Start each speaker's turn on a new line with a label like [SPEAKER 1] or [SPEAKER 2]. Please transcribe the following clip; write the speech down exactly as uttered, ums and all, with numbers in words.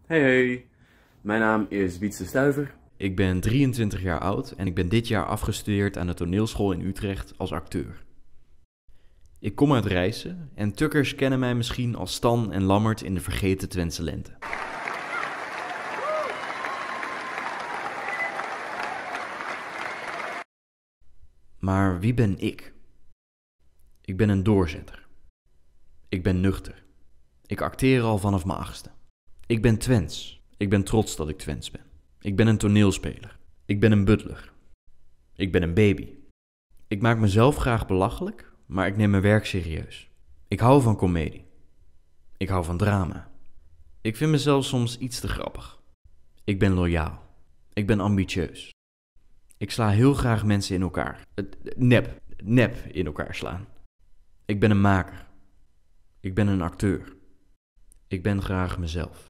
[SPEAKER 1] Hey hey, mijn naam is Wietse Stuiver.
[SPEAKER 2] Ik ben drieëntwintig jaar oud en ik ben dit jaar afgestudeerd aan de toneelschool in Utrecht als acteur. Ik kom uit Rijssen en tukkers kennen mij misschien als Stan en Lammert in de vergeten Twentse lente. Maar wie ben ik? Ik ben een doorzetter. Ik ben nuchter. Ik acteer al vanaf mijn achtste. Ik ben Twents. Ik ben trots dat ik Twents ben. Ik ben een toneelspeler. Ik ben een butler. Ik ben een baby. Ik maak mezelf graag belachelijk, maar ik neem mijn werk serieus. Ik hou van komedie. Ik hou van drama. Ik vind mezelf soms iets te grappig. Ik ben loyaal. Ik ben ambitieus. Ik sla heel graag mensen in elkaar. Nep, nep in elkaar slaan. Ik ben een maker. Ik ben een acteur. Ik ben graag mezelf.